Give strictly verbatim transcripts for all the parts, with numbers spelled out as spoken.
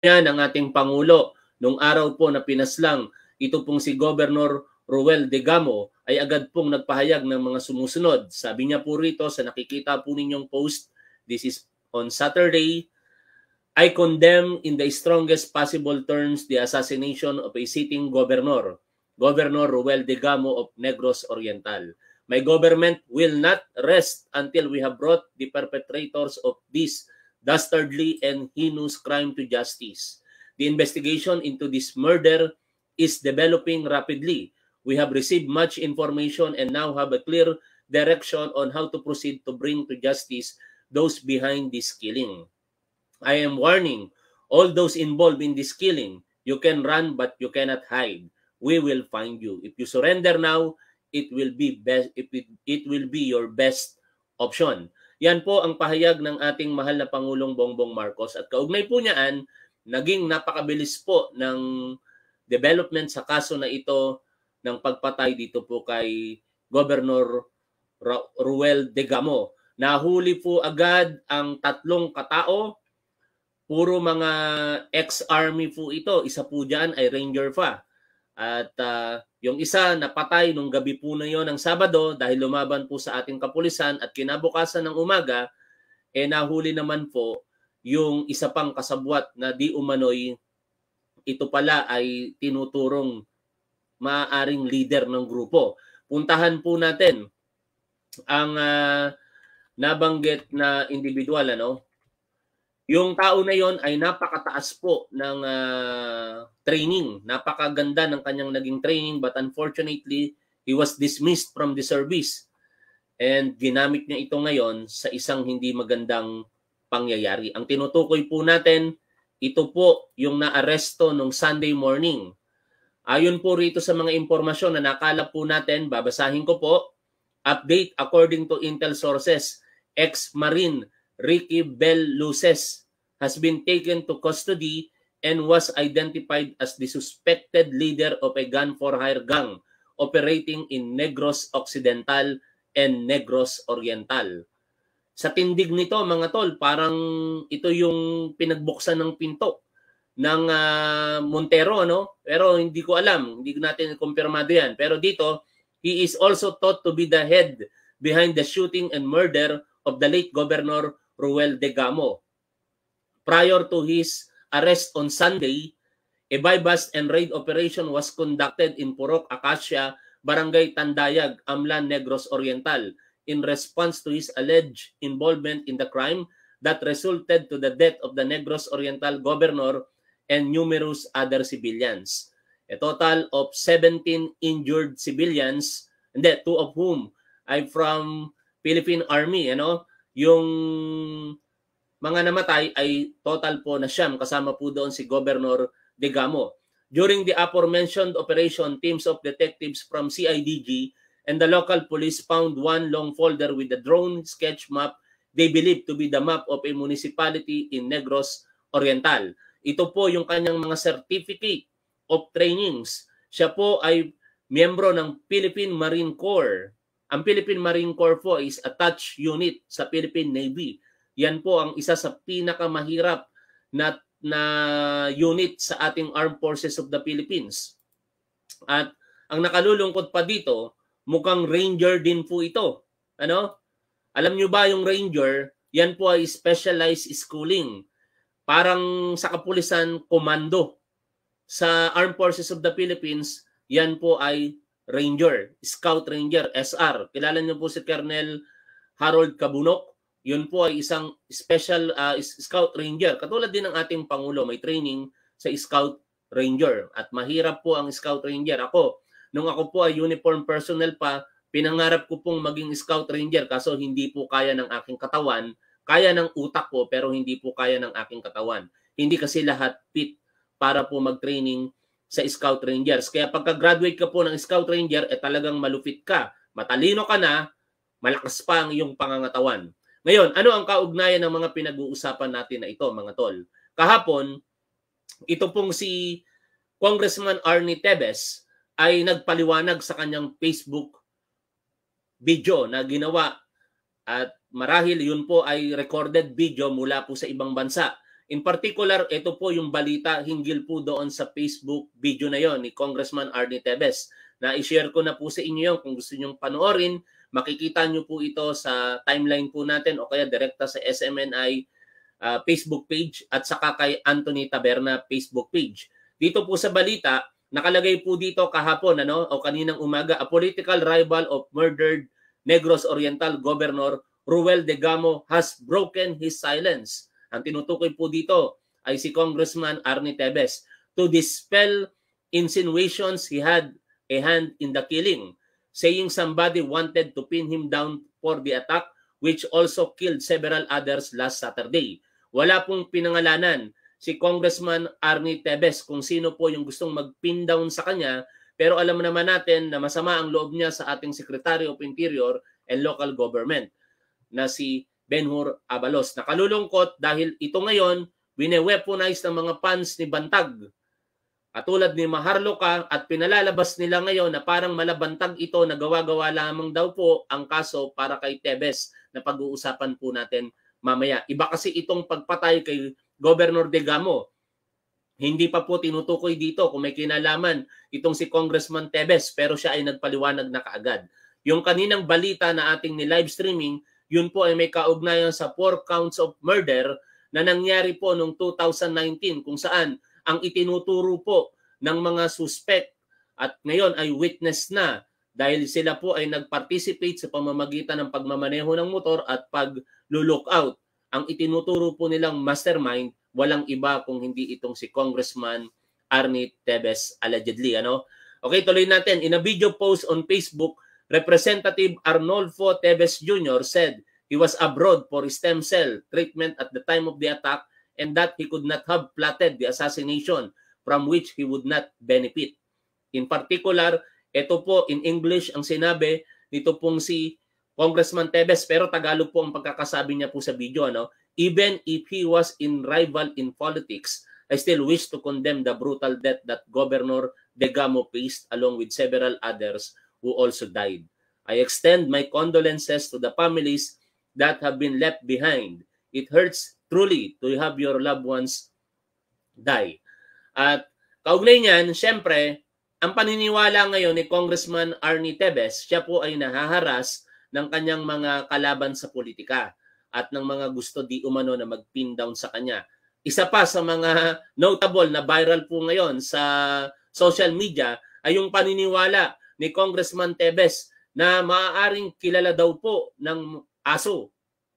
yan ang ating Pangulo. Nung araw po na pinaslang, ito pong si Governor Ruel Degamo ay agad pong nagpahayag ng mga sumusunod. Sabi niya po rito sa nakikita po ninyong post, this is on Saturday, I condemn in the strongest possible terms the assassination of a sitting governor, Governor Ruel Degamo of Negros Oriental. My government will not rest until we have brought the perpetrators of this dastardly and heinous crime to justice. The investigation into this murder is developing rapidly. We have received much information and now have a clear direction on how to proceed to bring to justice those behind this killing. I am warning all those involved in this killing. You can run but you cannot hide. We will find you. If you surrender now, it will be best. If it, it will be your best option. Yan po ang pahayag ng ating mahal na Pangulong Bongbong Marcos. At kaugnay po niyaan, naging napakabilis po ng development sa kaso na ito ng pagpatay dito po kay Governor Ruel Degamo. Nahuli po agad ang tatlong katao. Puro mga ex-army po ito. Isa po dyan ay Ranger pa. At uh, yung isa napatay nung gabi po na yon ng Sabado dahil lumaban po sa ating kapulisan at kinabukasan ng umaga, eh nahuli naman po yung isa pang kasabwat na di umano'y ito pala ay tinuturong maaaring leader ng grupo. Puntahan po natin ang uh, nabanggit na individual, ano? Yung tao na yon ay napakataas po ng uh, training. Napakaganda ng kanyang naging training, but unfortunately, he was dismissed from the service. And ginamit niya ito ngayon sa isang hindi magandang pangyayari. Ang tinutukoy po natin, ito po yung naaresto nung Sunday morning. Ayon po rito sa mga impormasyon na nakalap po natin, babasahin ko po. Update according to Intel sources, ex-Marine Ricky Bel Luces has been taken to custody and was identified as the suspected leader of a gun-for-hire gang operating in Negros Occidental and Negros Oriental. Sa tindig nito mga tol, parang ito yung pinagbuksan ng pinto ng uh, Montero, no? Pero hindi ko alam, hindi natin kumpirmado yan. Pero dito, he is also thought to be the head behind the shooting and murder of the late Governor Ruel Degamo. Prior to his arrest on Sunday, a buy-bust and raid operation was conducted in Purok Acacia, Barangay Tandayag, Amlan, Negros Oriental, in response to his alleged involvement in the crime that resulted to the death of the Negros Oriental governor and numerous other civilians. A total of seventeen injured civilians, and that two of whom are from Philippine Army, you know, yung mga namatay ay total po na siyam, kasama po doon si Governor Degamo. During the aforementioned operation, teams of detectives from C I D G and the local police found one long folder with a drone sketch map they believe to be the map of a municipality in Negros Oriental. Ito po yung kanyang mga certificate of trainings. Siya po ay miyembro ng Philippine Marine Corps. Ang Philippine Marine Corps po is attached unit sa Philippine Navy. Yan po ang isa sa pinakamahirap na, na unit sa ating Armed Forces of the Philippines. At ang nakalulungkot pa dito, mukhang Ranger din po ito. Ano? Alam nyo ba yung Ranger, yan po ay specialized schooling. Parang sa kapulisan, komando. Sa Armed Forces of the Philippines, yan po ay Ranger, Scout Ranger, S R. Kilala niyo po si Colonel Harold Cabunok. Yun po ay isang special uh, Scout Ranger. Katulad din ng ating Pangulo, may training sa Scout Ranger. At mahirap po ang Scout Ranger. Ako, nung ako po ay uniform personnel pa, pinangarap ko pong maging Scout Ranger kaso hindi po kaya ng aking katawan. Kaya ng utak ko pero hindi po kaya ng aking katawan. Hindi kasi lahat fit para po mag-training sa Scout Rangers. Kaya pagka-graduate ka po ng Scout Ranger, eh talagang malupit ka. Matalino ka na, malakas pa ang iyong pangangatawan. Ngayon, ano ang kaugnayan ng mga pinag-uusapan natin na ito, mga tol? Kahapon, ito pong si Congressman Arnie Tevez ay nagpaliwanag sa kanyang Facebook video na ginawa at marahil yun po ay recorded video mula po sa ibang bansa. In particular, ito po yung balita hinggil po doon sa Facebook video na yon ni Congressman Arnie Tevez. Na i-share ko na po sa inyo yun. Kung gusto nyong panoorin, makikita nyo po ito sa timeline po natin o kaya direkta sa S M N I uh, Facebook page at saka kay Anthony Taberna Facebook page. Dito po sa balita, nakalagay po dito kahapon ano, o kaninang umaga, a political rival of murdered Negros Oriental Governor Ruel Degamo has broken his silence. Ang tinutukoy po dito ay si Congressman Arnie Tevez to dispel insinuations he had a hand in the killing, saying somebody wanted to pin him down for the attack which also killed several others last Saturday. Wala pong pinangalanan si Congressman Arnie Tevez kung sino po yung gustong mag-pin down sa kanya, pero alam naman natin na masama ang loob niya sa ating Secretary of Interior and Local Government na si Benhur Abalos. Nakalulungkot dahil ito ngayon wine-weaponize ng mga fans ni Bantag. Katulad ni Maharlika at pinalalabas nila ngayon na parang malabantag ito na gawa-gawa lamang daw po ang kaso para kay Tevez na pag-uusapan po natin mamaya. Iba kasi itong pagpatay kay Governor Degamo. Hindi pa po tinutukoy dito kung may kinalaman itong si Congressman Tevez pero siya ay nagpaliwanag na kaagad. Yung kaninang balita na ating ni-live streaming, yun po ay may kaugnayan sa four counts of murder na nangyari po noong two thousand nineteen kung saan ang itinuturo po ng mga suspect at ngayon ay witness na dahil sila po ay nag-participate sa pamamagitan ng pagmamaneho ng motor at pag-lookout. Ang itinuturo po nilang mastermind, walang iba kung hindi itong si Congressman Arnie Tevez allegedly. Ano? Okay, tuloy natin. In a video post on Facebook, Representative Arnolfo Tevez Junior said he was abroad for stem cell treatment at the time of the attack and that he could not have plotted the assassination from which he would not benefit. In particular, ito po in English ang sinabi nito pong si Congressman Tevez pero Tagalog po ang pagkakasabi niya po sa video. Ano? Even if he was in rival in politics, I still wish to condemn the brutal death that Governor Degamo faced along with several others who also died. I extend my condolences to the families that have been left behind. It hurts truly to have your loved ones die. At kaugnay niyan, syempre, ang paniniwala ngayon ni Congressman Arnie Tevez, siya po ay nahaharas ng kanyang mga kalaban sa politika at ng mga gusto di umano na mag-pin down sa kanya. Isa pa sa mga notable na viral po ngayon sa social media ay yung paniniwala ni Congressman Tevez na maaaring kilala daw po ng aso.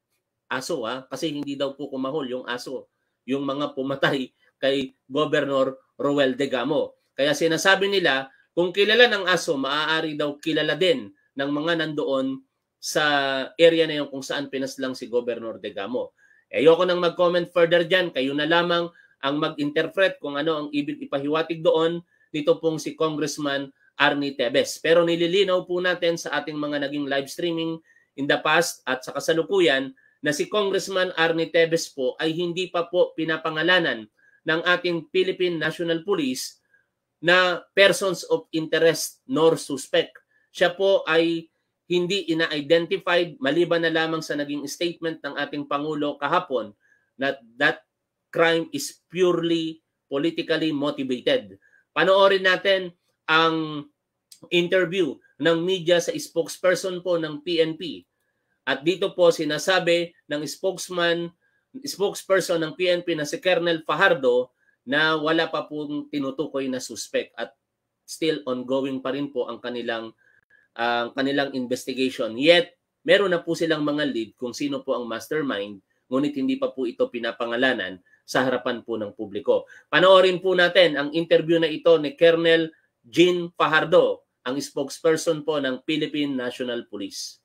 Aso ha, kasi hindi daw po kumahol yung aso, yung mga pumatay kay Governor Ruel Degamo. Kaya sinasabi nila, kung kilala ng aso, maaari daw kilala din ng mga nandoon sa area na yun kung saan pinaslang si Governor Degamo. Ayoko nang mag-comment further dyan, kayo na lamang ang mag-interpret kung ano ang ibig ipahiwatig doon dito pong si Congressman Arnie Tevez. Pero nililinaw po natin sa ating mga naging live streaming in the past at sa kasalukuyan na si Congressman Arnie Tevez po ay hindi pa po pinapangalanan ng ating Philippine National Police na persons of interest nor suspect. Siya po ay hindi ina-identified maliban na lamang sa naging statement ng ating Pangulo kahapon na that crime is purely politically motivated. Panoorin natin ang interview ng media sa spokesperson po ng P N P. At dito po sinasabi ng spokesman, spokesperson ng P N P na si Colonel Fajardo na wala pa pong tinutukoy na suspect at still ongoing pa rin po ang kanilang ang uh, kanilang investigation. Yet, meron na po silang mga lead kung sino po ang mastermind, ngunit hindi pa po ito pinapangalanan sa harapan po ng publiko. Panoorin po natin ang interview na ito ni Colonel Jean Fajardo, ang spokesperson po ng Philippine National Police.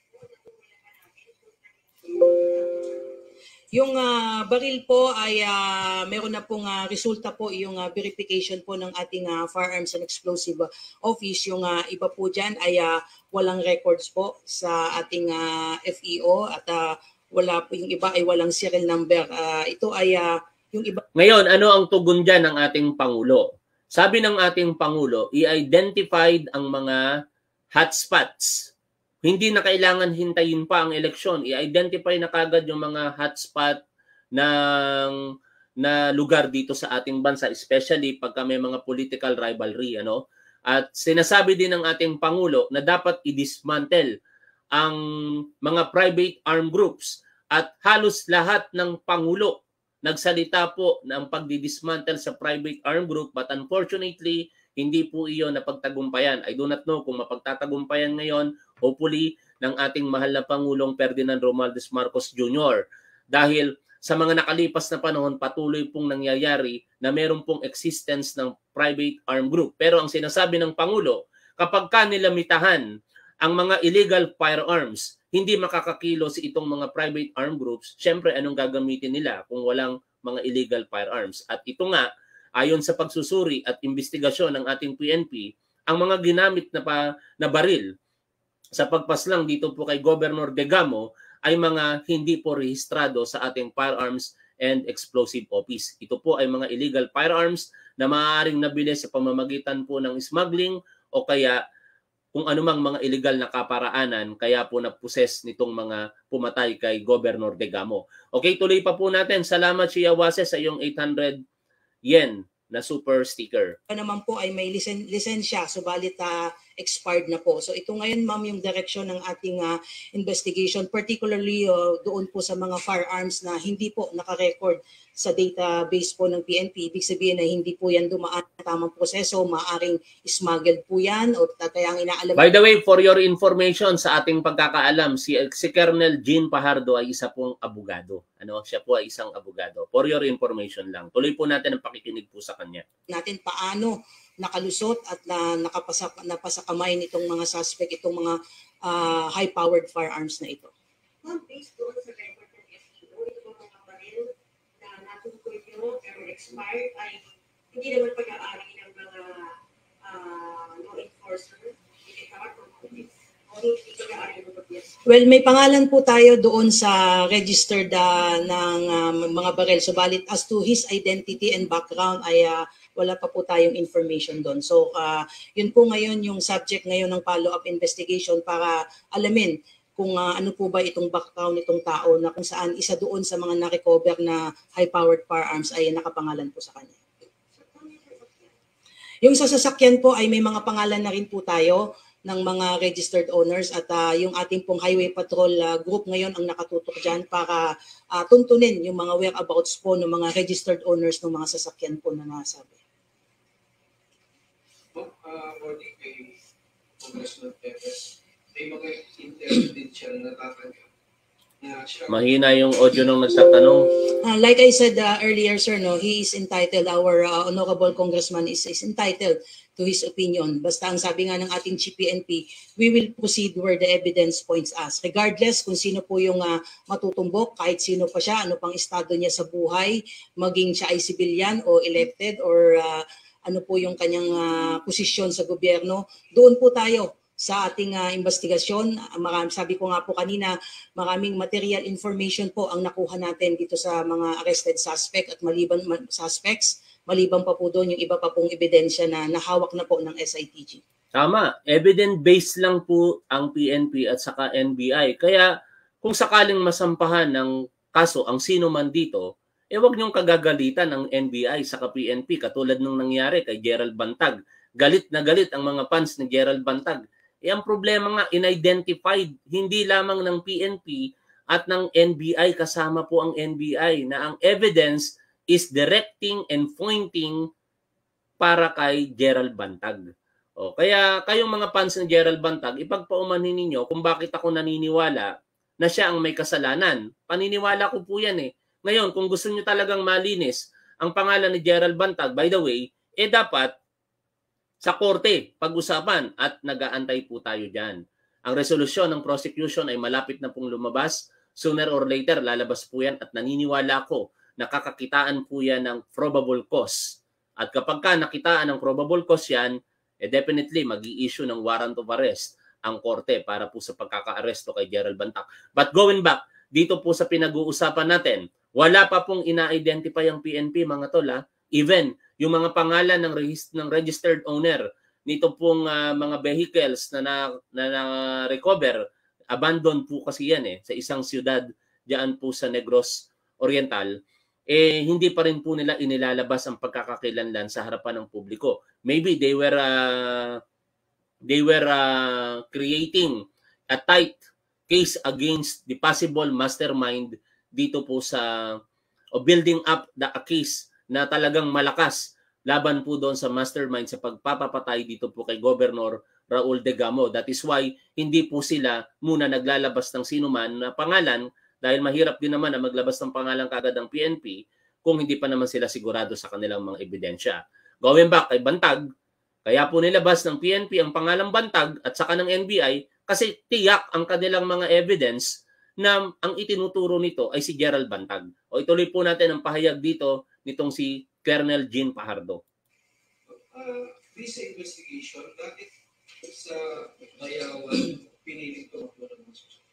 Yung uh, baril po ay uh, meron na pong uh, resulta po yung uh, verification po ng ating uh, Firearms and Explosive Office. Yung uh, iba po dyan ay uh, walang records po sa ating uh, F E O at uh, wala po yung iba ay walang serial number. Uh, ito ay uh, yung iba. Ngayon, ano ang tugon dyan ng ating Pangulo? Sabi ng ating Pangulo, i-identified ang mga hotspots. Hindi na kailangan hintayin pa ang eleksyon. I-identify na kagad yung mga hotspot ng na lugar dito sa ating bansa, especially pagka may mga political rivalry, ano? At sinasabi din ng ating Pangulo na dapat i-dismantle ang mga private armed groups, at halos lahat ng Pangulo nagsalita po ng pagdi-dismantle sa private armed group, but unfortunately, hindi po iyon napagtagumpayan. I do not know kung mapagtatagumpayan ngayon, hopefully, ng ating mahal na Pangulong Ferdinand Romualdez Marcos Junior Dahil sa mga nakalipas na panahon, patuloy pong nangyayari na meron pong existence ng private armed group. Pero ang sinasabi ng Pangulo, kapag ka nilamitahan ang mga illegal firearms, hindi makakakilos itong mga private armed groups. Siyempre, anong gagamitin nila kung walang mga illegal firearms? At ito nga, ayon sa pagsusuri at investigasyon ng ating P N P, ang mga ginamit na, pa, na baril sa pagpaslang dito po kay Governor Degamo ay mga hindi po rehistrado sa ating Firearms and Explosive Office. Ito po ay mga illegal firearms na maaaring nabili sa pamamagitan po ng smuggling o kaya kung anumang mga illegal na kaparaanan, kaya po naposes nitong mga pumatay kay Governor Degamo. Okay, tuloy pa po natin. Salamat, Chia Wase, sa iyong eight hundred yen na super sticker. Pa naman po ay may lisen lisensya, subalit uh, expired na po. So ito ngayon, ma'am, yung direksyon ng ating uh, investigation, particularly uh, doon po sa mga firearms na hindi po nakarecord sa database po ng P N P. Ibig sabihin na hindi po yan dumaan sa tamang proseso, maaring smuggled po yan o kaya ang inaalam. By the way, for your information, sa ating pagkakaalam, si, si Colonel Jean Pajardo ay isa pong abogado. Ano, siya po ay isang abogado. For your information lang. Tuloy po natin ang pakikinig po sa kanya. Natin paano nakalusot at na nakapasa napasa kamay nitong mga suspect, itong mga uh, high-powered firearms na ito. Ma'am, based doon sa record ng F T O, ito mga baril na natukoy nyo pero expired ay hindi naman pag-aari ng mga uh, law enforcement, militar or police. Well, may pangalan po tayo doon sa registered uh, ng um, mga baril. Subalit as to his identity and background ay uh, wala pa po tayong information doon. So uh, yun po ngayon yung subject ngayon ng follow-up investigation para alamin kung uh, ano po ba itong background nitong tao na kung saan isa doon sa mga na-recover na high-powered firearms ay nakapangalan po sa kanya. Yung sa sasakyan po ay may mga pangalan na rin po tayo ng mga registered owners at uh, yung ating pong highway patrol uh, group ngayon ang nakatutok dyan para uh, tuntunin yung mga whereabouts po ng mga registered owners ng mga sasakyan po na nasabi. Oh, uh, according kay Congressman Pepes, may mga intelligent siya na natatanggap. Mahina yung audio nung nagtatanong. Uh, like I said uh, earlier, sir, no, he is entitled, our uh, honorable congressman is, is entitled to his opinion. Basta ang sabi nga ng ating G P N P, we will proceed where the evidence points us. Regardless kung sino po yung uh, matutumbok, kahit sino pa siya, ano pang estado niya sa buhay, maging siya ay civilian o elected or uh, ano po yung kanyang uh, posisyon sa gobyerno, doon po tayo sa ating uh, investigasyon. Marami, sabi ko nga po kanina, maraming material information po ang nakuha natin dito sa mga arrested suspect at maliban suspects. Maliban pa po doon yung iba pa pong ebidensya na nahawak na po ng S I T G. Tama. Evidence-based lang po ang P N P at saka N B I. Kaya kung sakaling masampahan ng kaso ang sino man dito, eh wag niyong kagagalitan ng N B I saka P N P katulad nung nangyari kay Gerald Bantag. Galit na galit ang mga fans ni Gerald Bantag. Eh ang problema nga, in-identified hindi lamang ng P N P at ng N B I, kasama po ang N B I na ang evidence is directing and pointing para kay Gerald Bantag. O, kaya kayong mga fans ng Gerald Bantag, ipagpaumanhin ninyo kung bakit ako naniniwala na siya ang may kasalanan. Paniniwala ko po yan eh. Ngayon, kung gusto nyo talagang malinis ang pangalan ni Gerald Bantag, by the way, eh dapat sa korte pag-usapan at nag-aantay po tayo dyan. Ang resolusyon ng prosecution ay malapit na pong lumabas. Sooner or later, lalabas po yan at naniniwala ko nakakakitaan po yan ng probable cause. At kapag ka nakitaan ng probable cause yan, eh definitely mag-i-issue ng warrant of arrest ang korte para po sa pagkaka-aresto kay Gerald Bantag. But going back, dito po sa pinag-uusapan natin, wala pa pong ina-identify ang P N P, mga tol ha. Even yung mga pangalan ng, ng registered owner nito pong uh, mga vehicles na na-recover, na, na abandoned po kasi yan eh, sa isang siyudad diyan po sa Negros Oriental. eh hindi pa rin po nila inilalabas ang pagkakakilanlan sa harapan ng publiko. Maybe they were uh, they were uh, creating a tight case against the possible mastermind dito po sa o building up the a case na talagang malakas laban po doon sa mastermind sa pagpapapatay dito po kay Governor Raul Degamo. That is why hindi po sila muna naglalabas ng sinuman na pangalan dahil mahirap din naman na maglabas ng pangalan kagad ng P N P kung hindi pa naman sila sigurado sa kanilang mga ebidensya. Going back kay Bantag, kaya po nilabas ng P N P ang pangalang Bantag at saka ng N B I kasi tiyak ang kanilang mga evidence na ang itinuturo nito ay si Gerald Bantag. O ituloy po natin ang pahayag dito nitong si Colonel Jean Fajardo. Uh, this investigation, bakit sa Bayawan piniling tumakbo ng mga susunod?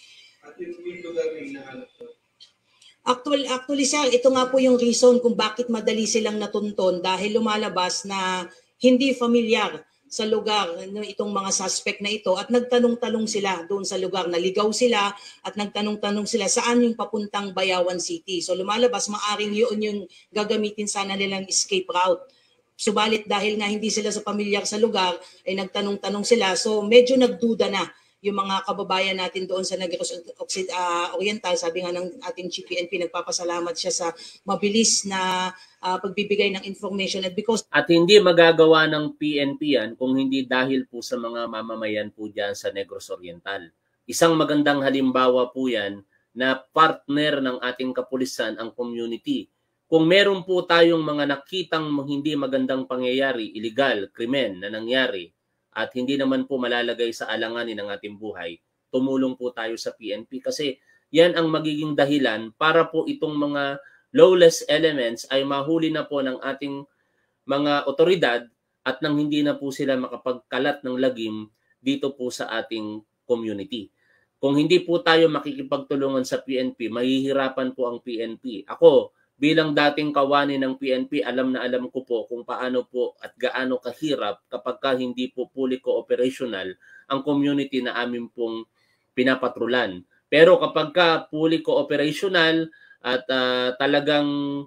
At yung, yung lugar na hinahanap ko? Actually, actually sir, ito nga po yung reason kung bakit madali silang natunton dahil lumalabas na hindi familiar sa lugar no, itong mga suspect na ito at nagtanong-tanong sila doon sa lugar. Naligaw sila at nagtanong-tanong sila saan yung papuntang Bayawan City. So lumalabas, maaring yun yung gagamitin sana nilang escape route. Subalit dahil nga hindi sila sa pamilyar sa lugar, ay nagtanong-tanong sila. So medyo nagduda na yung mga kababayan natin doon sa Negros uh, Oriental. Sabi nga ng ating Chief P N P, nagpapasalamat siya sa mabilis na uh, pagbibigay ng information. At because At hindi magagawa ng P N P yan kung hindi dahil po sa mga mamamayan po dyan sa Negros Oriental. Isang magandang halimbawa po yan na partner ng ating kapulisan ang community. Kung meron po tayong mga nakitang hindi magandang pangyayari, illegal, krimen na nangyari, at hindi naman po malalagay sa alanganin ng ating buhay, tumulong po tayo sa P N P kasi yan ang magiging dahilan para po itong mga lawless elements ay mahuli na po ng ating mga otoridad at nang hindi na po sila makapagkalat ng lagim dito po sa ating community. Kung hindi po tayo makikipagtulungan sa P N P, mahihirapan po ang P N P. Ako, bilang dating kawani ng P N P, alam na alam ko po kung paano po at gaano kahirap kapag ka hindi po fully cooperational ang community na amin pong pinapatrulan. Pero kapag ka fully cooperational at uh, talagang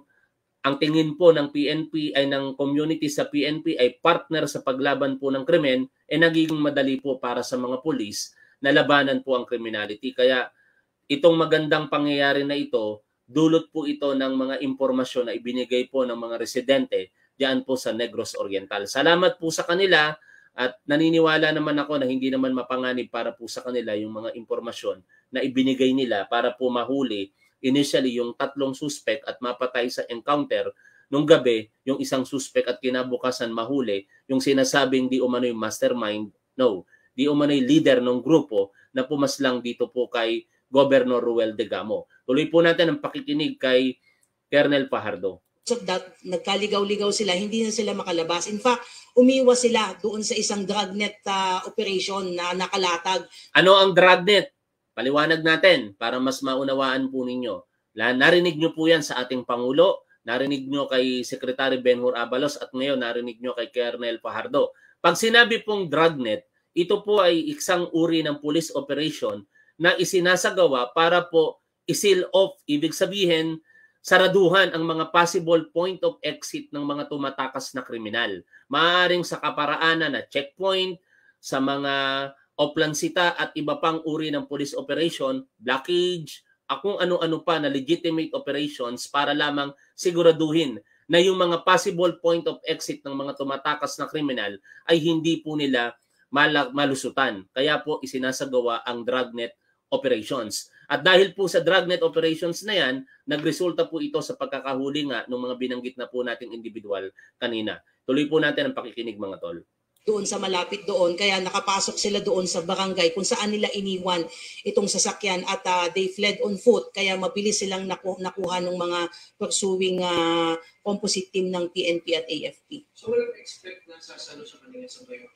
ang tingin po ng P N P ay ng community sa P N P ay partner sa paglaban po ng krimen, eh nagiging madali po para sa mga pulis na labanan po ang criminality. Kaya itong magandang pangyayari na ito, dulot po ito ng mga impormasyon na ibinigay po ng mga residente diyan po sa Negros Oriental. Salamat po sa kanila at naniniwala naman ako na hindi naman mapanganib para po sa kanila yung mga impormasyon na ibinigay nila para po mahuli initially yung tatlong suspect at mapatay sa encounter nung gabi, yung isang suspect at kinabukasan mahuli yung sinasabing di umano'y mastermind, no, di umano'y leader ng grupo na pumaslang dito po kay Governor Ruel Degamo. Tuloy po natin ang pakikinig kay Colonel Fajardo. So that nagkaligaw-ligaw sila, hindi na sila makalabas. In fact, umiwas sila doon sa isang dragnet uh, operation na nakalatag. Ano ang dragnet? Paliwanag natin para mas maunawaan po ninyo. Narinig nyo po yan sa ating Pangulo, narinig nyo kay Secretary Benhur Abalos at ngayon narinig nyo kay Colonel Fajardo. Pag sinabi pong dragnet, ito po ay isang uri ng police operation na isinasagawa para po i-seal off, ibig sabihin, saraduhan ang mga possible point of exit ng mga tumatakas na kriminal. Maaaring sa kaparaanan na checkpoint, sa mga oplansita at iba pang uri ng police operation, blockage, at kung ano-ano pa na legitimate operations para lamang siguraduhin na yung mga possible point of exit ng mga tumatakas na kriminal ay hindi po nila malusutan. Kaya po isinasagawa ang dragnet operations. At dahil po sa dragnet operations na yan, nagresulta po ito sa pagkakahuli nga ng mga binanggit na po nating individual kanina. Tuloy po natin ang pakikinig mga tol. Doon sa malapit doon, kaya nakapasok sila doon sa barangay kung saan nila iniwan itong sasakyan at uh, they fled on foot. Kaya mabilis silang naku nakuha ng mga pursuing uh, composite team ng P N P at A F P. So walang expect na sasalo sa kanila sa bayo?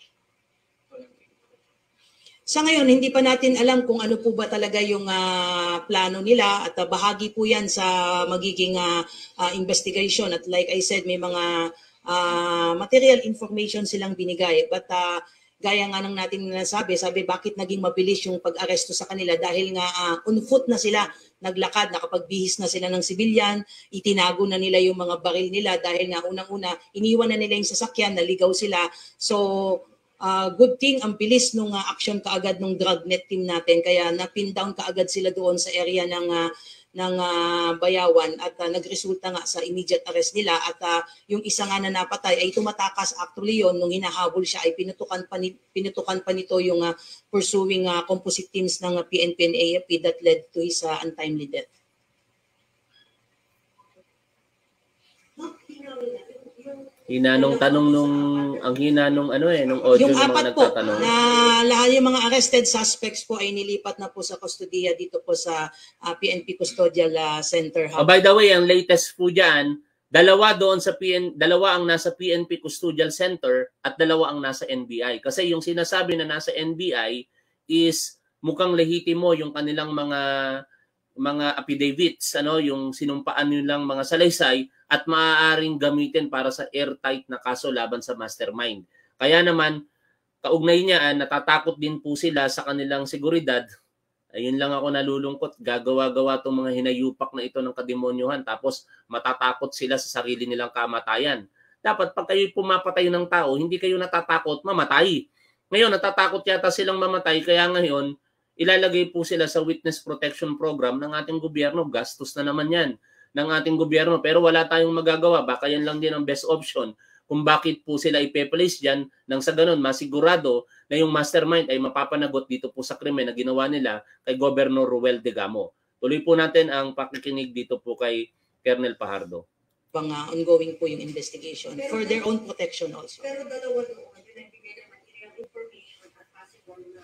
Sa ngayon, hindi pa natin alam kung ano po ba talaga yung uh, plano nila at uh, bahagi po yan sa magiging uh, uh, investigation. At like I said, may mga uh, material information silang binigay. But uh, gaya nga ng natin nasabi, sabi bakit naging mabilis yung pag-aresto sa kanila dahil nga uh, on foot na sila naglakad, nakapagbihis na sila ng sibilyan, itinago na nila yung mga baril nila dahil nga unang-una iniwan na nila yung sasakyan, naligaw sila. So uh, good thing ang bilis nung uh, action kaagad nung dragnet team natin, kaya napin down kaagad sila doon sa area ng uh, ng uh, Bayawan at uh, nagresulta nga sa immediate arrest nila at uh, yung isa nga na napatay ay tumatakas actually yon nung hinahabol siya ay pinutukan pa, ni, pinutukan pa nito yung uh, pursuing uh, composite teams ng uh, P N P and A F P that led to his uh, untimely death. Hina nung tanong nung ang hina nung ano eh nung audio yung ng apat mga po nagtatanong. Na lahat yung mga arrested suspects po ay nilipat na po sa kustodiya dito po sa uh, P N P Custodial uh, Center. Oh, by the way, ang latest po diyan, dalawa doon sa P N dalawa ang nasa P N P Custodial Center at dalawa ang nasa N B I. Kasi yung sinasabi na nasa N B I is mukhang lehitimo yung kanilang mga mga affidavits, ano, yung sinumpaan nilang mga salaysay at maaaring gamitin para sa airtight na kaso laban sa mastermind. Kaya naman, kaugnay niya, natatakot din po sila sa kanilang seguridad. Ayun lang ako nalulungkot, gagawa-gawa itong mga hinayupak na ito ng kademonyuhan tapos matatakot sila sa sarili nilang kamatayan. Dapat pag kayo pumapatay ng tao, hindi kayo natatakot mamatay. Ngayon, natatakot yata silang mamatay, kaya ngayon, ilalagay po sila sa witness protection program ng ating gobyerno. Gastos na naman yan ng ating gobyerno. Pero wala tayong magagawa. Baka yan lang din ang best option kung bakit po sila ipe-place dyan nang sa ganun masigurado na yung mastermind ay mapapanagot dito po sa krimen na ginawa nila kay Governor Ruel Degamo. Tuloy po natin ang pakikinig dito po kay Colonel Pajardo. Pang uh, ongoing po yung investigation pero, for their own protection also. Pero dalawa doon, yung nagbigay ng material information at possible na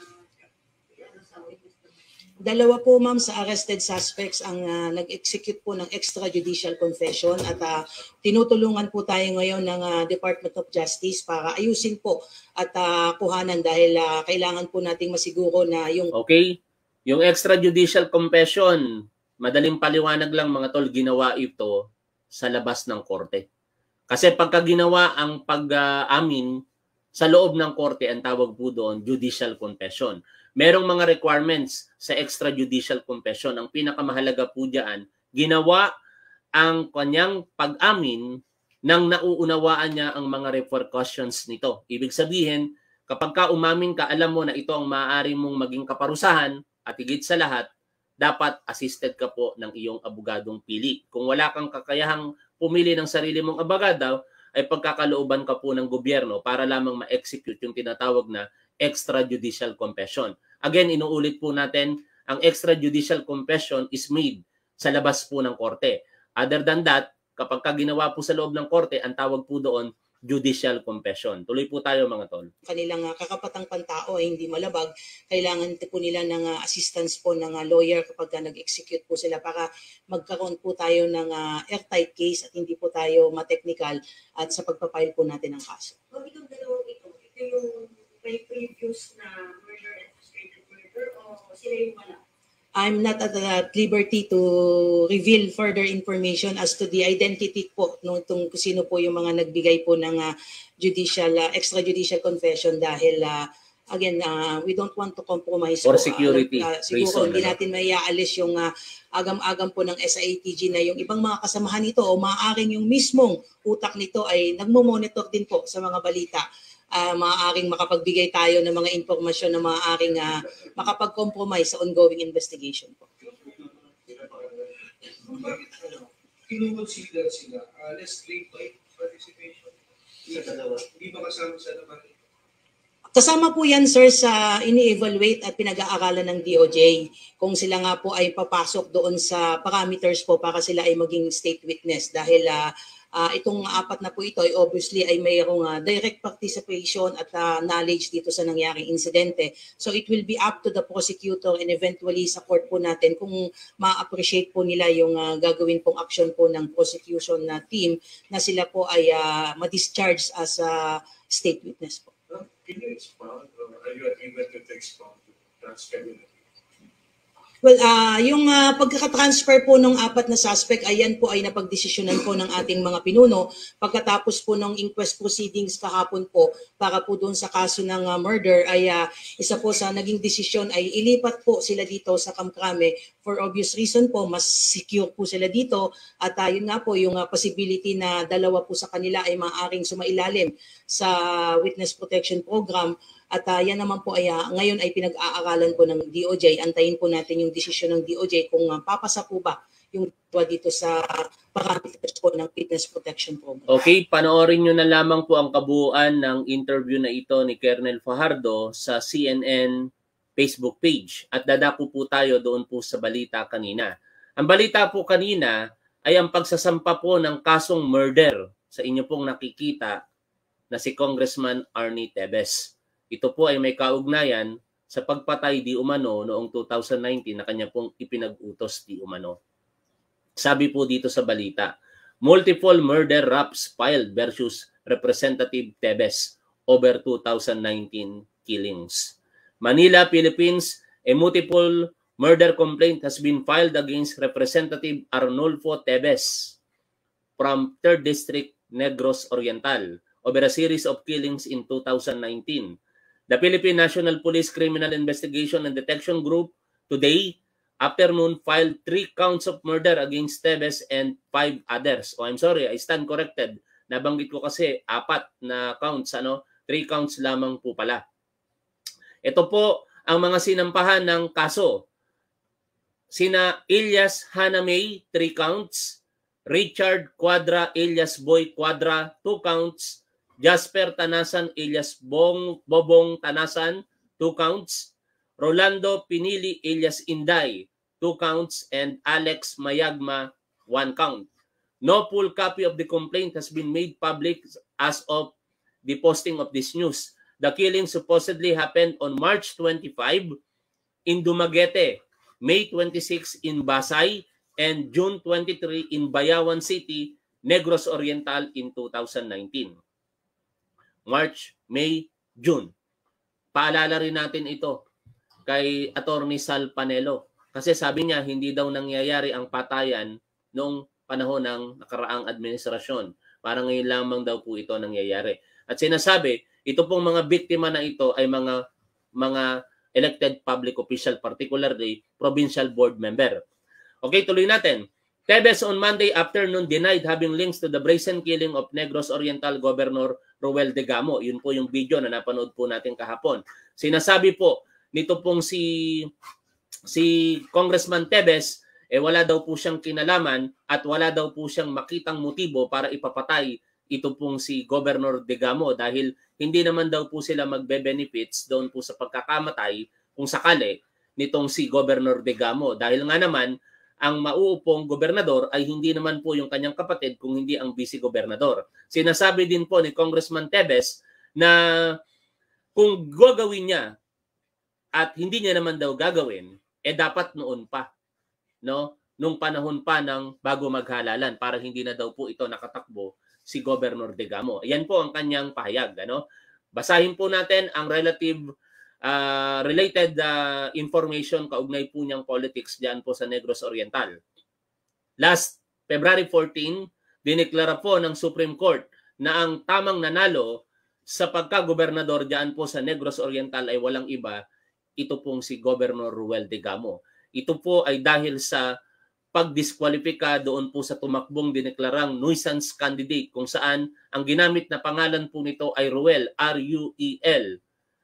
ano sa witness. Dalawa po ma'am sa arrested suspects ang uh, nag-execute po ng extrajudicial confession at uh, tinutulungan po tayo ngayon ng uh, Department of Justice para ayusin po at uh, kuhanan dahil uh, kailangan po nating masiguro na yung... Okay, yung extrajudicial confession, madaling paliwanag lang mga tol, ginawa ito sa labas ng korte. Kasi pagka ginawa ang pag-amin sa loob ng korte, ang tawag po doon, judicial confession. Merong mga requirements sa extrajudicial confession. Ang pinakamahalaga po diyan, ginawa ang kanyang pag-amin nang nauunawaan niya ang mga repercussions nito. Ibig sabihin, kapag ka umamin ka, alam mo na ito ang maaari mong maging kaparusahan at higit sa lahat, dapat assisted ka po ng iyong abogadong pili. Kung wala kang kakayahang pumili ng sarili mong abogado, ay pagkakalooban ka po ng gobyerno para lamang ma-execute yung tinatawag na extrajudicial confession. Again, inuulit po natin, ang extrajudicial confession is made sa labas po ng korte. Other than that, kapag ka ginawa po sa loob ng korte, ang tawag po doon, judicial confession. Tuloy po tayo mga tol. Kanilang uh, kakapatang pantao ay hindi malabag. Kailangan po nila ng uh, assistance po ng uh, lawyer kapag uh, nag-execute po sila para magkaroon po tayo ng uh, airtight case at hindi po tayo ma-technical at sa pagpapile po natin ng kaso. So, itong dalawang ito, ito yung may previous na murder and frustrated murder o sila yung wala? I'm not at uh, liberty to reveal further information as to the identity po nung no, sino po yung mga nagbigay po ng uh, judicial uh, extrajudicial confession dahil uh, again uh, we don't want to compromise for po, security uh, uh, siguro reason, hindi ano? natin maiaalis yung uh, agam-agam po ng S I A T G na yung ibang mga kasamahan nito o maaaring yung mismong utak nito ay nagmo-monitor din po sa mga balita. Uh, maaaring makapagbigay tayo ng mga impormasyon na maaaring uh, makapag-compromise sa ongoing investigation po. Bakit ano, kinukonsider sila uh, less grade five participation? Hindi ba kasama sa naman? Kasama po yan sir sa ini-evaluate at pinag-aaralan ng D O J kung sila nga po ay papasok doon sa parameters po para sila ay maging state witness dahil uh, Uh, itong apat na po ito ay obviously ay mayroong uh, direct participation at uh, knowledge dito sa nangyaring insidente. So it will be up to the prosecutor and eventually sa court po natin kung ma-appreciate po nila yung uh, gagawin pong action po ng prosecution na team na sila po ay uh, ma-discharge as a uh, state witness po. Can you expound or are you at liberty to expound to transcribe? Well, ah yung ah, pagkakatransfer po ng apat na suspect, ayan po ay napagdesisyonan po ng ating mga pinuno pagkatapos po ng inquest proceedings kahapon po para po doon sa kaso ng ah, murder ay ah, isa po sa naging desisyon ay ilipat po sila dito sa Kamkrame for obvious reason po, mas secure po sila dito at uh, yun nga po yung uh, possibility na dalawa po sa kanila ay maaaring sumailalim sa witness protection program. At uh, yan naman po ay uh, ngayon ay pinag-aaralan po ng D O J. Antayin po natin yung desisyon ng D O J kung uh, papasa po ba yung dito sa parameters po ng witness protection program. Okay, panoorin nyo na lamang po ang kabuuan ng interview na ito ni Colonel Fajardo sa C N N Facebook page. At dadako po tayo doon po sa balita kanina. Ang balita po kanina ay ang pagsasampa po ng kasong murder sa inyo pong nakikita na si Congressman Arnie Tevez. Ito po ay may kaugnayan sa pagpatay di umano noong two thousand nineteen na kanya pong ipinag-utos di umano. Sabi po dito sa balita, multiple murder raps filed versus Representative Tevez over two thousand nineteen killings. Manila, Philippines, a multiple murder complaint has been filed against Representative Arnulfo Tevez from third District, Negros Oriental over a series of killings in two thousand nineteen. The Philippine National Police Criminal Investigation and Detection Group today afternoon filed three counts of murder against Tevez and five others. Oh, I'm sorry, I stand corrected. Nabanggit ko kasi apat na counts, ano? Three counts lamang po pala. Ito po ang mga sinampahan ng kaso. Sina Ilyas Hanamay, three counts. Richard Cuadra, Ilyas Boy Cuadra, two counts. Jasper Tanasan, Ilyas Bong, Bobong Tanasan, two counts. Rolando Pinili, Ilyas Inday, two counts. And Alex Mayagma, one count. No full copy of the complaint has been made public as of the posting of this news. The killing supposedly happened on March twenty-fifth in Dumaguete, May twenty-sixth in Basay, and June twenty-third in Bayawan City, Negros Oriental in two thousand nineteen. March, May, June. Paalala rin natin ito kay Attorney Sal Panelo. Kasi sabi niya, hindi daw nangyayari ang patayan noong panahon ng nakaraang administrasyon. Parang ngayon lamang daw po ito nangyayari. At sinasabi, ito pong mga biktima na ito ay mga mga elected public official, particularly provincial board member. Okay, tuloy natin. Tevez on Monday afternoon denied having links to the brazen killing of Negros Oriental Governor Ruel Degamo. Yun po yung video na napanood po natin kahapon. Sinasabi po nito pong si si Congressman Tevez, eh wala daw po siyang kinalaman at wala daw po siyang makitang motibo para ipapatay ito pong si Governor Degamo dahil hindi naman daw po sila magbe-benefits doon po sa pagkakamatay kung sakali nitong si Governor Degamo. Dahil nga naman, ang mauupong gobernador ay hindi naman po yung kanyang kapatid kung hindi ang vice-gobernador. Sinasabi din po ni Congressman Tevez na kung gagawin niya at hindi niya naman daw gagawin, eh dapat noon pa, no? Nung panahon pa ng bago maghalalan para hindi na daw po ito nakatakbo si Governor Degamo. Ayan po ang kanyang pahayag, ano? Basahin po natin ang relative Uh, related uh, information kaugnay po niyang politics diyan po sa Negros Oriental. Last February fourteenth, dineklara po ng Supreme Court na ang tamang nanalo sa pagka-gobernador diyan po sa Negros Oriental ay walang iba, ito pong si Governor Ruel Degamo. Ito po ay dahil sa pagdiskwalipika doon po sa tumakbong dineklarang nuisance candidate kung saan ang ginamit na pangalan po nito ay Ruel, R U E L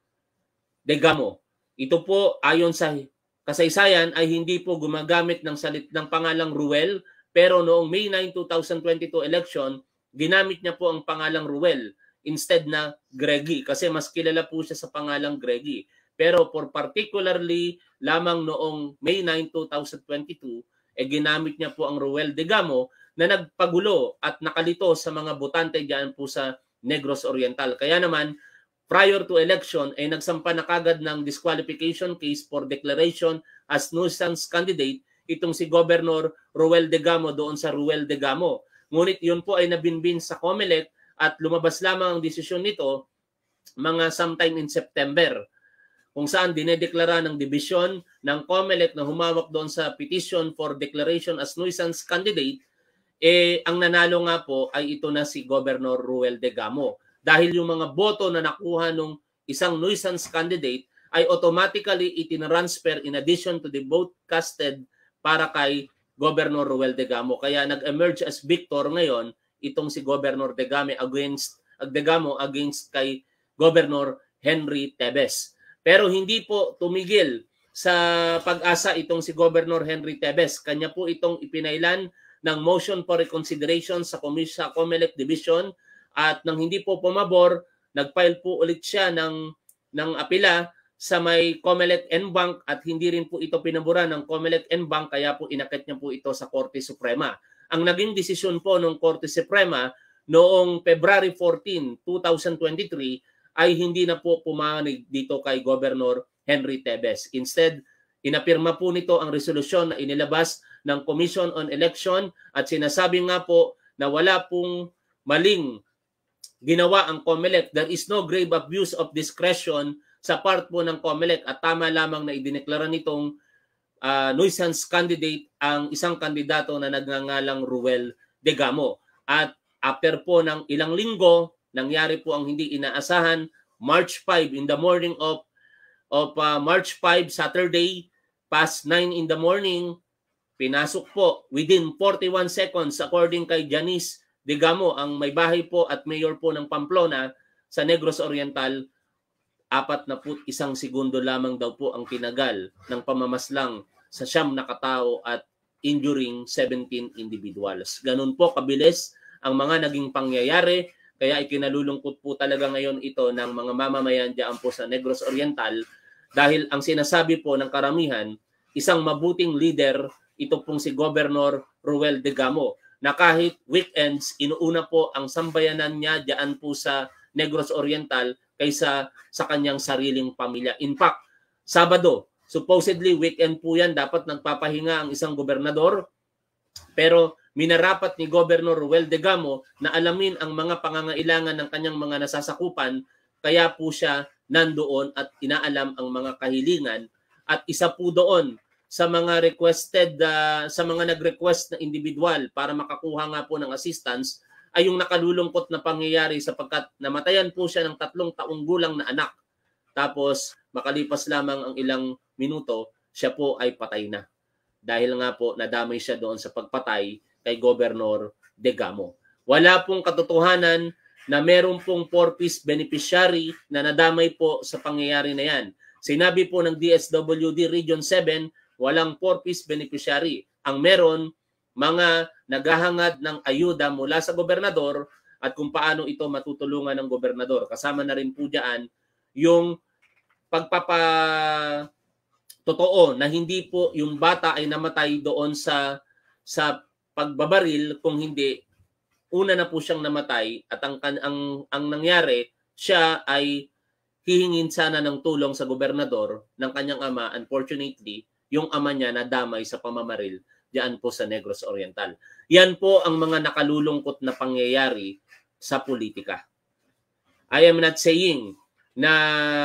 Degamo. Ito po ayon sa kasaysayan ay hindi po gumagamit ng salit ng pangalang Ruel, pero noong May ninth, two thousand twenty-two election, ginamit niya po ang pangalang Ruel instead na Greggy kasi mas kilala po siya sa pangalang Greggy. Pero for particularly lamang noong May ninth, two thousand twenty-two, eh ginamit niya po ang Ruel Degamo na nagpagulo at nakalito sa mga botante diyan po sa Negros Oriental. Kaya naman prior to election ay nagsampa na kagad ng disqualification case for declaration as nuisance candidate itong si Governor Ruel Degamo doon sa Ruel Degamo. Ngunit yun po ay nabinbin sa COMELEC at lumabas lamang ang desisyon nito mga sometime in September. kung saan dinedeklara ng division ng COMELEC na humawak doon sa petition for declaration as nuisance candidate, eh ang nanalo nga po ay ito na si Governor Ruel De Gamo. Dahil yung mga boto na nakuha ng isang nuisance candidate ay automatically itinransfer in addition to the vote casted para kay Governor Ruel De Gamo. Kaya nag-emerge as victor ngayon itong si Governor De Gamo against, De Gamo against kay Governor Henry Tebes. Pero hindi po tumigil sa pag-asa itong si Governor Henry Tebes. Kanya po itong ipinailan ng motion for reconsideration sa Komisa COMELEC Division at nang hindi po pumabor, nag-file po ulit siya ng, ng apela sa may COMELEC N Bank at hindi rin po ito pinaboran ng COMELEC N Bank kaya po inakit niya po ito sa Korte Suprema. Ang naging desisyon po ng Korte Suprema noong February fourteenth, two thousand twenty-three ay hindi na po pumanig dito kay Governor Henry Tebes. Instead, inapirma po nito ang resolusyon na inilabas ng Commission on Election at sinasabi nga po na wala pong maling ginawa ang COMELEC. There is no grave abuse of discretion sa part po ng COMELEC at tama lamang na idineklara nitong uh, nuisance candidate ang isang kandidato na nagngangalang Ruel De Gamo. At after po ng ilang linggo, nangyari po ang hindi inaasahan. March fifth in the morning of of uh, March fifth, Saturday, past nine in the morning, pinasok po within forty-one seconds according kay Janice De Gamo, ang may bahay po at mayor po ng Pamplona sa Negros Oriental. Apat na po isang segundo lamang daw po ang tinagal ng pamamaslang sa siyam na katao at injuring seventeen individuals. Ganun po kabilis ang mga naging pangyayari. Kaya ikinalulungkot po talaga ngayon ito ng mga mamamayan diyan po sa Negros Oriental dahil ang sinasabi po ng karamihan, isang mabuting leader ito pong si Governor Ruel De Gamo na kahit weekends, inuuna po ang sambayanan niya diyan po sa Negros Oriental kaysa sa kanyang sariling pamilya. In fact, Sabado, supposedly weekend po yan, dapat nagpapahinga ang isang gobernador, pero minarapat ni Governor Ruel De Gamo na alamin ang mga pangangailangan ng kanyang mga nasasakupan, kaya po siya nandoon at inaalam ang mga kahilingan. At isa po doon sa mga requested, uh, sa mga nag-request na individual para makakuha nga po ng assistance ay yung nakalulungkot na pangyayari sapagkat namatayan po siya ng tatlong taong gulang na anak. Tapos makalipas lamang ang ilang minuto, siya po ay patay na. Dahil nga po nadamay siya doon sa pagpatay kay Governor De Gamo. Wala pong katotohanan na meron pong four-piece beneficiary na nadamay po sa pangyayari na yan. Sinabi po ng D S W D Region seven, walang four-piece beneficiary. Ang meron, mga naghahangad ng ayuda mula sa gobernador at kung paano ito matutulungan ng gobernador. Kasama na rin po dyan yung pagpapa totoo na hindi po yung bata ay namatay doon sa sa pagbabaril, kung hindi una na po siyang namatay at ang ang ang nangyari siya ay hihingin sana ng tulong sa gobernador ng kanyang ama. Unfortunately, yung ama niya nadamay sa pamamaril diyan po sa Negros Oriental. Yan po ang mga nakalulungkot na pangyayari sa politika. I am not saying na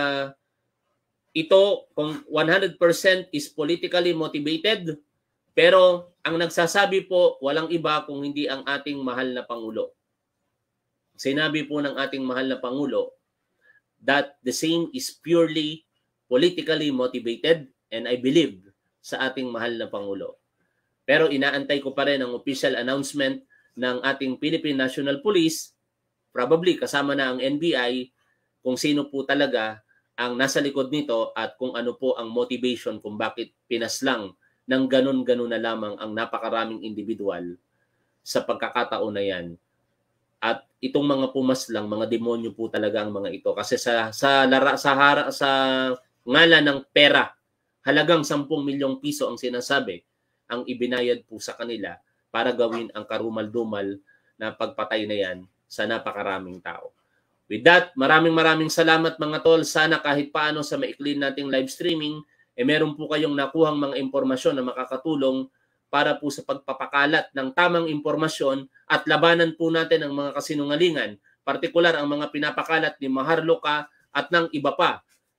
ito kung one hundred percent is politically motivated, pero ang nagsasabi po walang iba kung hindi ang ating mahal na Pangulo. Sinabi po ng ating mahal na Pangulo that the same is purely politically motivated, and I believe sa ating mahal na Pangulo. Pero inaantay ko pa rin ang official announcement ng ating Philippine National Police, probably kasama na ang N B I, kung sino po talaga ang nasa likod nito at kung ano po ang motivation kung bakit pinaslang ng ganun-ganun na lamang ang napakaraming individual sa pagkakataon na yan. At itong mga pumaslang, mga demonyo po talaga ang mga ito. Kasi sa sa lara, sa, hara, sa ngalan ng pera, halagang sampung milyong piso ang sinasabi ang ibinayad po sa kanila para gawin ang karumal-dumal na pagpatay na yan sa napakaraming tao. With that, maraming maraming salamat mga tol. Sana kahit paano sa maikli nating live streaming, eh meron po kayong nakuhang mga impormasyon na makakatulong para po sa pagpapakalat ng tamang impormasyon at labanan po natin ang mga kasinungalingan, partikular ang mga pinapakalat ni Maharlika at ng iba pa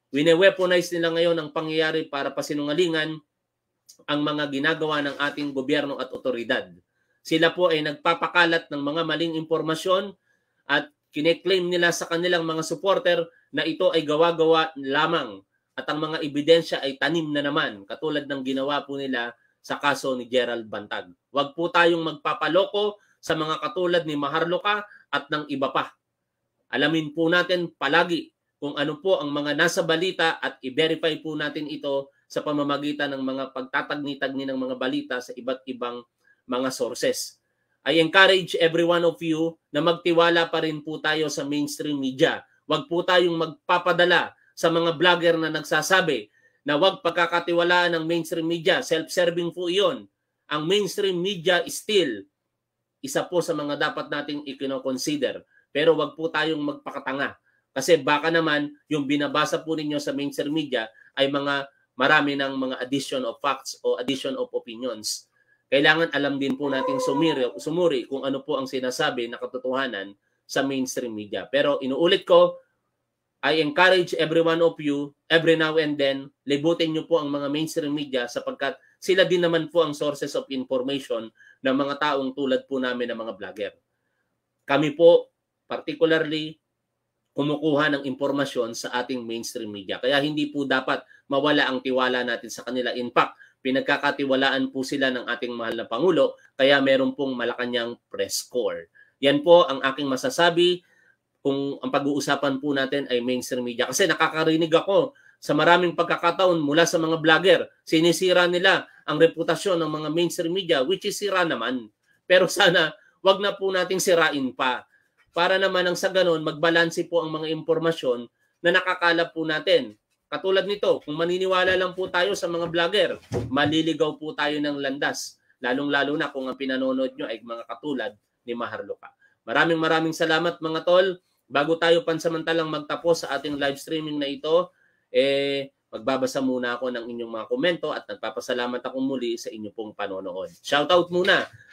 Wine-weaponize nila ngayon ang pangyayari para pasinungalingan ang mga ginagawa ng ating gobyerno at otoridad. Sila po ay nagpapakalat ng mga maling impormasyon at kine-claim nila sa kanilang mga supporter na ito ay gawa-gawa lamang at ang mga ebidensya ay tanim na naman, katulad ng ginawa po nila sa kaso ni Gerald Bantag. Huwag po tayong magpapaloko sa mga katulad ni Maharlika at ng iba pa. Alamin po natin palagi kung ano po ang mga nasa balita at i-verify po natin ito sa pamamagitan ng mga pagtatagni-tagni ng mga balita sa iba't ibang mga sources. I encourage every one of you na magtiwala pa rin po tayo sa mainstream media. Huwag po tayong magpapadala sa mga vlogger na nagsasabi na huwag pagkakatiwalaan ng mainstream media. Self-serving po iyon. Ang mainstream media is still isa po sa mga dapat nating i-consider. Pero huwag po tayong magpakatanga. Kasi baka naman yung binabasa po ninyo sa mainstream media ay mga marami ng mga addition of facts o addition of opinions. Kailangan alam din po nating sumiri, sumuri kung ano po ang sinasabi na katotohanan sa mainstream media. Pero inuulit ko, I encourage every one of you, every now and then, libutin nyo po ang mga mainstream media sapagkat sila din naman po ang sources of information ng mga taong tulad po namin ng mga vlogger. Kami po, particularly, kumukuha ng impormasyon sa ating mainstream media. Kaya hindi po dapat mawala ang tiwala natin sa kanila. In fact, pinagkakatiwalaan po sila ng ating mahal na Pangulo, kaya meron pong Malacanang press corps. Yan po ang aking masasabi kung ang pag-uusapan po natin ay mainstream media. Kasi nakakarinig ako sa maraming pagkakataon mula sa mga vlogger, sinisira nila ang reputasyon ng mga mainstream media, which is sira naman. Pero sana, wag na po nating sirain pa. Para naman ang sa ganon, magbalanse po ang mga impormasyon na nakakalap po natin. Katulad nito, kung maniniwala lang po tayo sa mga vlogger, maliligaw po tayo ng landas. Lalong-lalo na kung ang pinanonood nyo ay mga katulad ni Maharlika. Maraming maraming salamat mga tol. Bago tayo pansamantalang magtapos sa ating live streaming na ito, eh, magbabasa muna ako ng inyong mga komento at nagpapasalamat ako muli sa inyo pong panonood. Shoutout muna